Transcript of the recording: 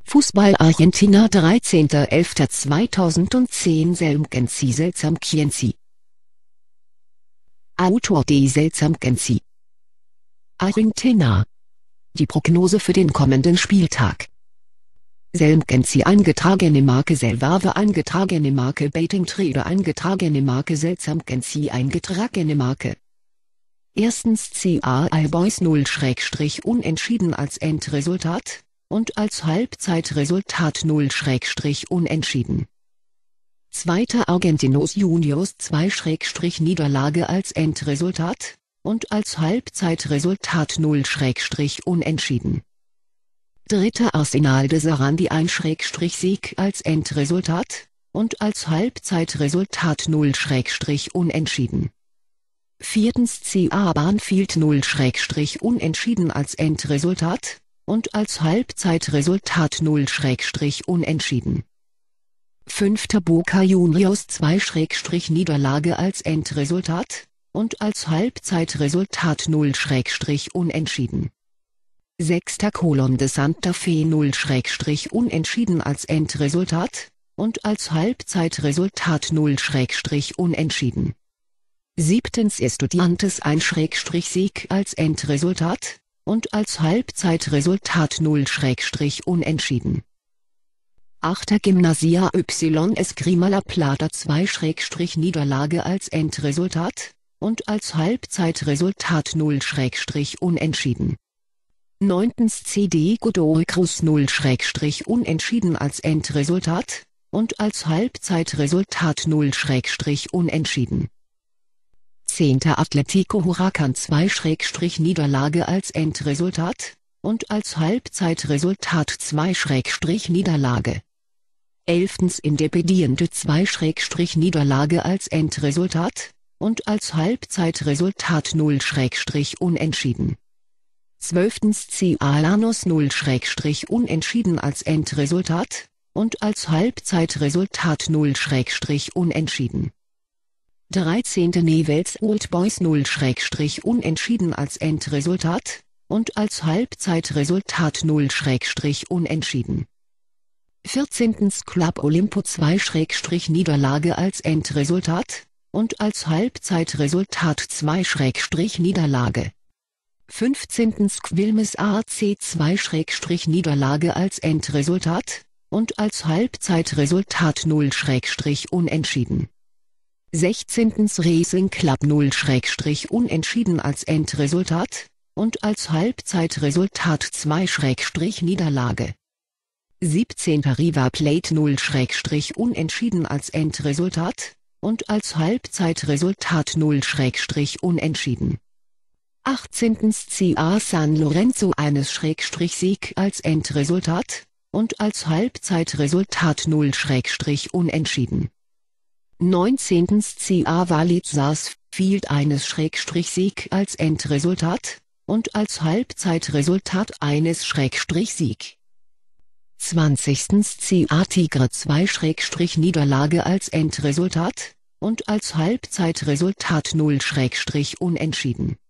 Fußball Argentina 13.11.2010 Selmgenzi Selsamkienzi Autor de Selsamgenzi Argentina. Die Prognose für den kommenden Spieltag. Selmgenzi eingetragene Marke Selvarve eingetragene Marke Betting Trader eingetragene Marke Selsamgenzi eingetragene Marke. Erstens CAI Boys 0-Unentschieden als Endresultat und als Halbzeitresultat 0-Unentschieden. Zweiter Argentinos Juniors 2-Niederlage als Endresultat und als Halbzeitresultat 0-Unentschieden. Dritter Arsenal de Sarandi 1-Sieg als Endresultat und als Halbzeitresultat 0-Unentschieden. Viertens CA Banfield 0-Unentschieden als Endresultat und als Halbzeitresultat 0-Unentschieden. Fünfter Boca Juniors 2-Niederlage als Endresultat und als Halbzeitresultat 0-Unentschieden. Sechster Colón de Santa Fe 0-Unentschieden als Endresultat und als Halbzeitresultat 0-Unentschieden. Siebtens Estudiantes 1-Sieg als Endresultat und als Halbzeitresultat 0-Unentschieden. Achter Gimnasia Y Esgrima La Plata 2-Niederlage als Endresultat und als Halbzeitresultat 0-Unentschieden. Neuntens CD Godoy Cruz 0-Unentschieden als Endresultat und als Halbzeitresultat 0-Unentschieden. Zehnter Atlético Huracán 2-Niederlage als Endresultat und als Halbzeitresultat 2-Niederlage. Elftens Independiente 2-Niederlage als Endresultat und als Halbzeitresultat 0-Unentschieden. Zwölftens CA Lanús 0-Unentschieden als Endresultat und als Halbzeitresultat 0-Unentschieden. 13. Newell's Old Boys 0-Unentschieden als Endresultat und als Halbzeitresultat 0-Unentschieden. 14. Club Olimpo 2-Niederlage als Endresultat und als Halbzeitresultat 2-Niederlage. 15. Quilmes AC 2-Niederlage als Endresultat und als Halbzeitresultat 0-Unentschieden. 16. Racing Club 0-Unentschieden als Endresultat und als Halbzeitresultat 2-Niederlage. 17. River Plate 0-Unentschieden als Endresultat und als Halbzeitresultat 0-Unentschieden. 18. CA San Lorenzo 1-Sieg als Endresultat und als Halbzeitresultat 0-Unentschieden. 19. CA Valid Sarsfield 1-Sieg als Endresultat und als Halbzeitresultat 1-Sieg. 20. CA Tigre 2-Niederlage als Endresultat und als Halbzeitresultat 0-Unentschieden.